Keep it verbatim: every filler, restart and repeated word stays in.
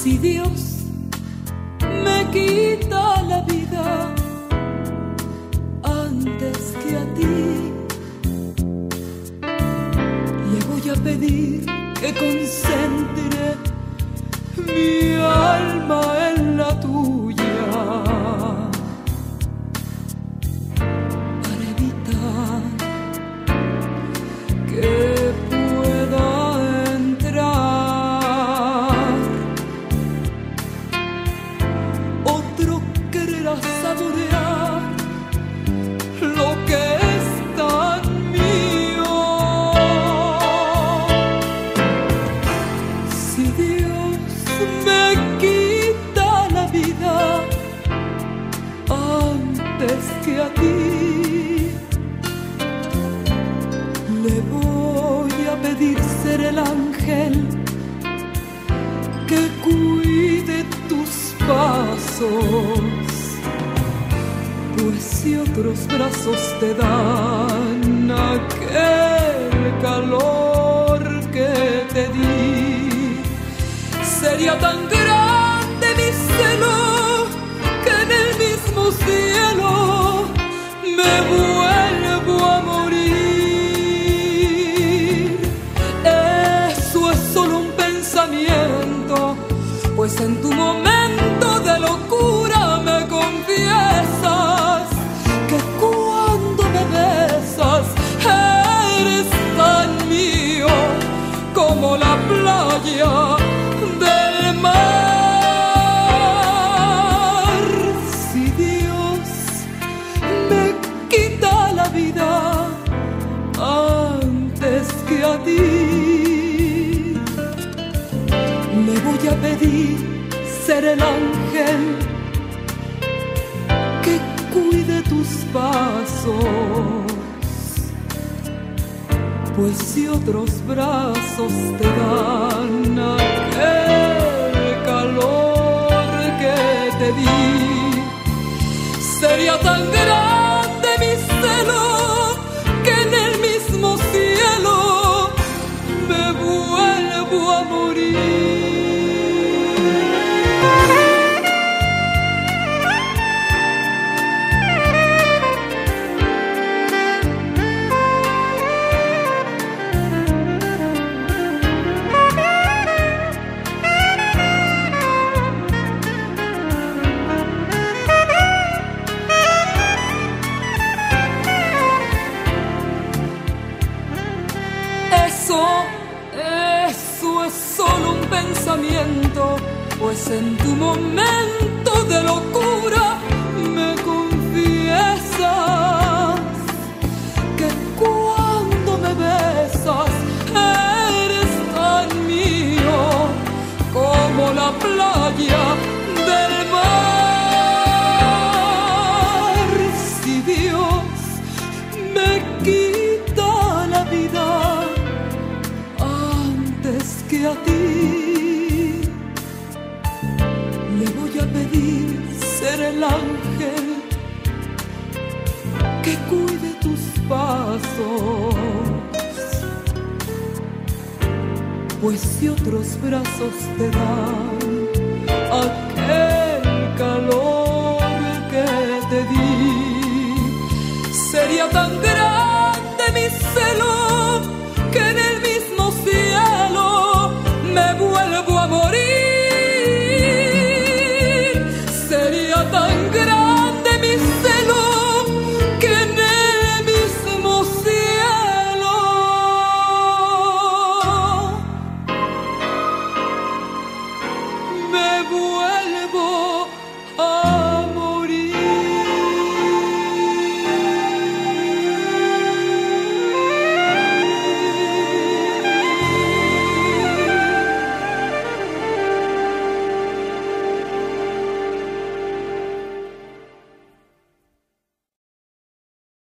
Si Dios me quita la vida antes que a ti, le voy a pedir que concentre mi alma en la tuya para evitar que pueda entrar otro querer a saborear lo que es tan mío. Si Dios me quita la vida antes que a ti, le voy a pedir ser el ángel que cuide tus pasos, pues si otros brazos te dan aquel calor que te di, sería tan grande mi celo que en el mismo cielo me vuelvo a morir. Eso es solo un pensamiento, pues en tu momento de locura me confiesas que cuando me besas eres tan mío como la playa del mar. Si Dios me quita la vida antes que a ti, le voy a pedir ser el ángel que cuide tus pasos, pues si otros brazos te dan aquel calor que te di, sería tan grande mi celo que en el mismo cielo me vuelvo a morir. Eso es solo un pensamiento, pues en tu momento de locura me confiesas que cuando me besas eres tan mío como la playa del mar. Si Dios me quita la vida que a ti, le voy a pedir ser el ángel que cuide tus pasos, pues si otros brazos te dan